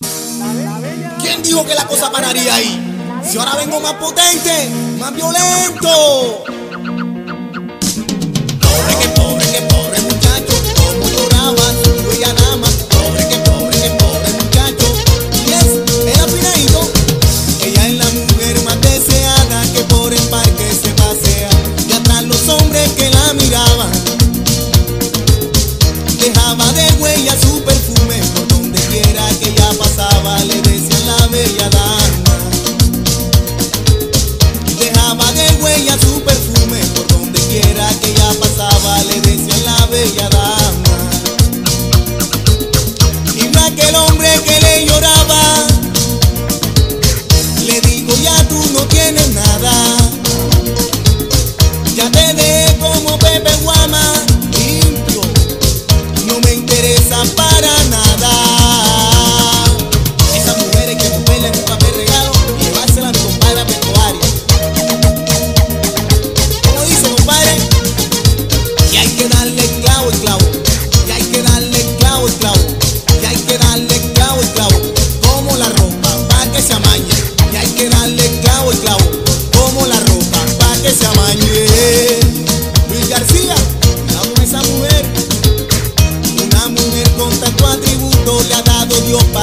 ¿Quién dijo que la cosa pararía ahí? Si ahora vengo más potente, más violento. Pobre muchacho, como lloraba su bella dama. Pobre muchacho. Yes, era Pinaíto. Ella es la mujer más deseada que por el parque se pasea. Y atrás los hombres que la miraban, dejaba de huella su perfume. Por donde quiera que ella pasaba le decían la bella dama. Dejaba de huella su perfume. Por donde quiera que ella pasaba le decían la bella dama. Y no aquel hombre que le lloraba le dijo: ya tú no tienes nada, ya te dejé como Pepe Guama, limpio, no me interesa para nada. Esas mujeres que moverla en un papel regalo y llevársela a mi compadre a vestuario. Como dice, compadre, y hay que darle clavo y clavo, y hay que darle clavo y clavo, y hay que darle clavo y clavo, como la ropa pa' que se amañe. Y hay que darle clavo y clavo, como la ropa pa' que se amañe. Luis García, cuidado con esa mujer. Una mujer con tanto atributo le ha dado Dios para